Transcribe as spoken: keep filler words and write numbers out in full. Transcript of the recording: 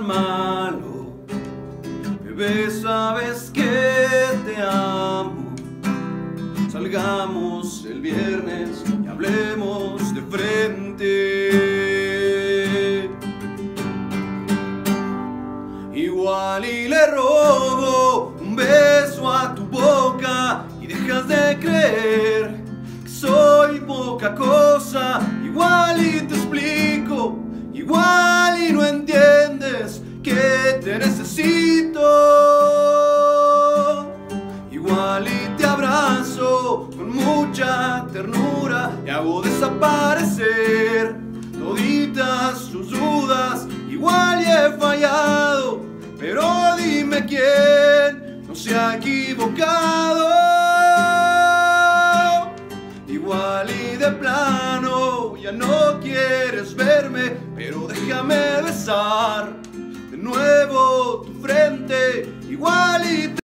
tan malo. Bebé, sabes que te amo. Salgamos el viernes y hablemos de frente. Igual y le robo un beso a tu boca y dejas de creer que soy poca cosa. Igual y te explico, igual y no entiendes que te necesito. Igual y te abrazo con mucha ternura y hago desaparecer toditas sus dudas. Igual y he fallado, pero dime quién no se ha equivocado. Igual y de plano ya no quieres verme, pero déjame besar de nuevo tu frente. Igual y te